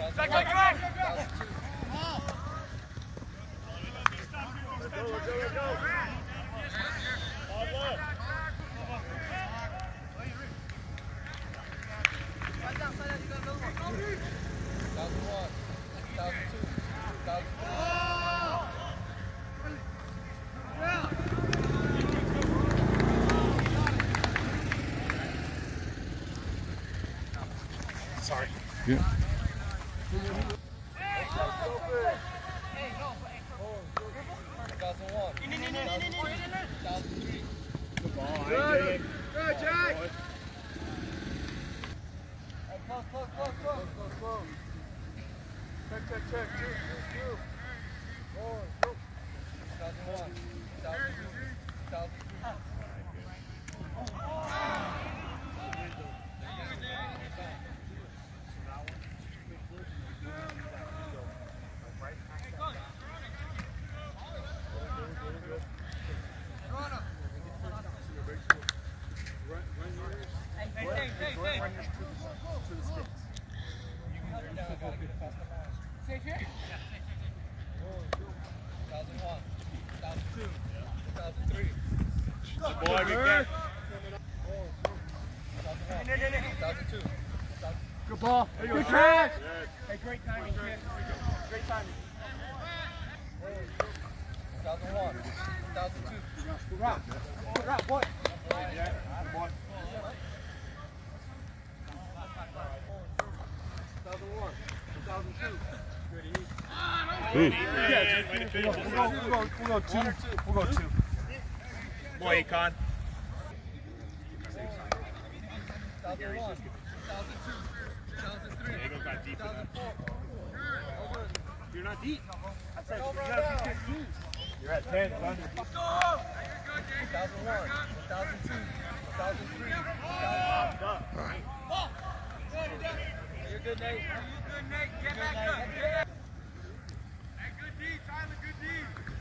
Sorry. Yeah. Good, Jack. Close. Check. Two. Go. 2001. 2002. Safe here? 2001, 2002, 2003. Boy, good catch. 2002. Good ball. Good catch. Hey, great timing, kid. Great timing. 2001, 2002. Good route, boy. Boy. 2001, 2002. Good easy. We'll go two. Boy, Akon. 2001, 2002, 2003, 2004. You're not deep. I said you gotta be 15. You're at 10, son. 2001, 2002, 2003, 2005. You're good, Nate. Get back up. Hey, good D, Tyler, good D.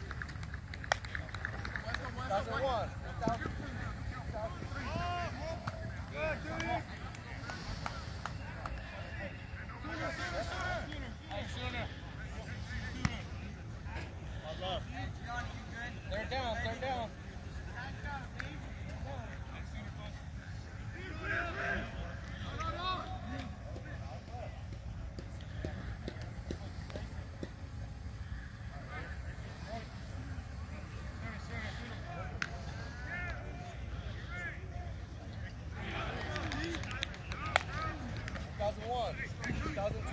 2001, 2002, 2003. Good, Judy. Third down. 2001, 2002.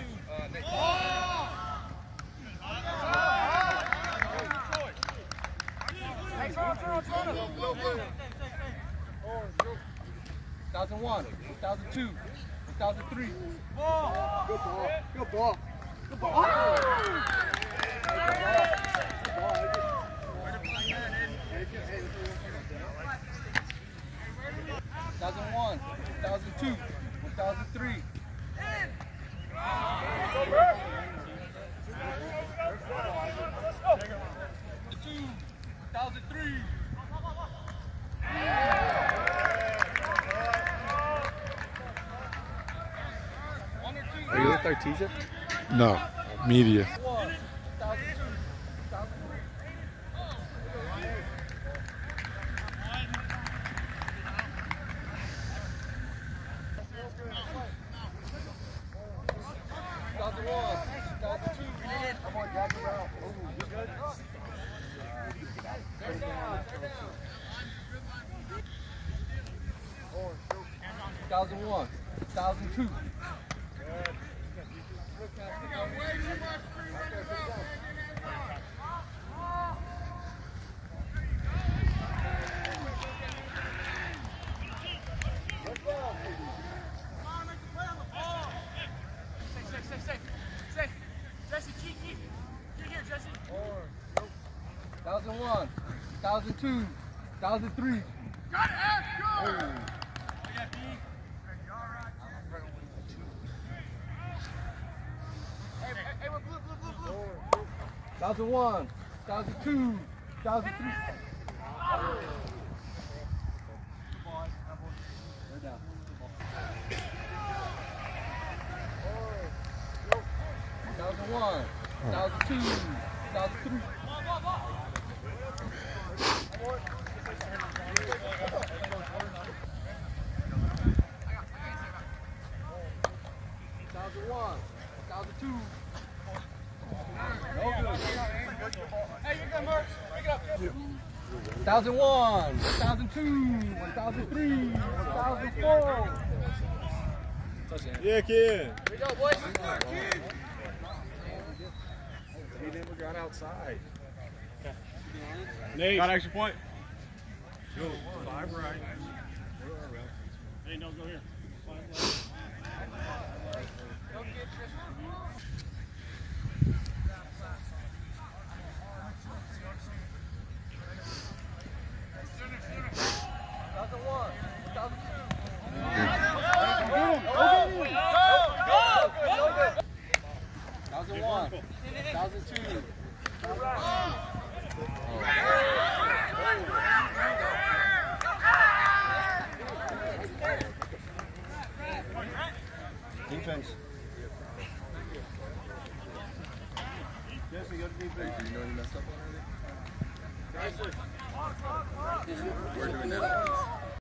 Thousand one, 2002, 2003. Good ball. 2001, 2002, 2003. 2003. Are you with Artesia? No, media. 2001, 2002. Jesse, keep. Get here, Jesse. 2001, 2002, 2003. Got it, go! Oh. Hey, we're blue. 2001, 2002, 2003. They're down. 2001, 2002, 2003. 2001, 2002. No good. Hey, you got Mark. Pick it up. 2001, 2002, 2003, 2004. Yeah, kid. Here we go, boys. He never got outside. Nate. Got extra point. Go. 5 right. Hey, no, go here. 5 left. Defense. Jesse, go to defense. You know you messed up on anything? We're doing that.